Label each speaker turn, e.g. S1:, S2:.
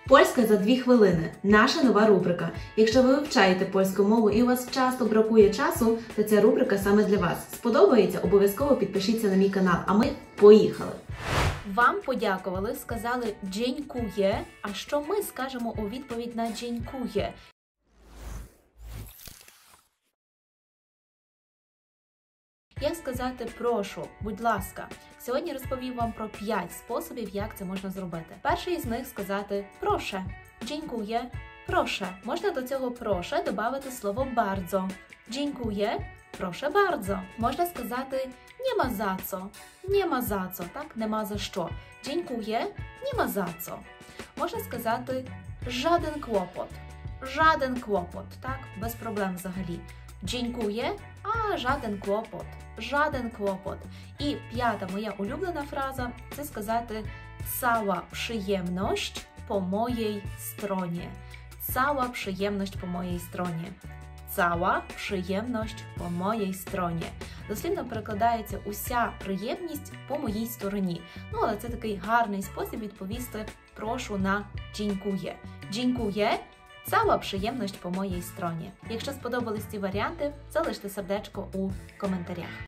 S1: Польська за 2 хвилини – наша нова рубрика. Якщо ви вивчаєте польську мову і у вас часто бракує часу, то ця рубрика саме для вас. Сподобається? Обов'язково підпишіться на мій канал. А ми поїхали! Вам подякували, сказали «дзінькує», а що ми скажемо у відповідь на «дзінькує»? Як сказати «прошу», «будь ласка». Сьогодні розповім вам про 5 способів, як це можна зробити. Перший із них сказати «проше», «дзінькує», «проше». Можна до цього «проше» додати слово «бардзо». «Дзінькує», «проше бардзо». Можна сказати «німа за цо», «німа за цо», так, «нема за що». «Дзінькує», «німа за цо». Можна сказати «жаден клопот», «жаден клопот», так, без проблем взагалі. «Дзінькує», а жаден клопот, жаден клопот. І 5-та моя улюблена фраза – це сказати «цała przyjemność po mojej stronie». «Cała przyjemność po mojej stronie». «Cała przyjemność po mojej stronie». Дослівно перекладається «уся приємність по моїй стороні». Ну, але це такий гарний спосіб відповісти «прошу» на «дзінькує». «Дзінькує». Cała przyjemność po mojej stronie. Якщо сподобались ці варіанти, залиште сердечко у коментарях.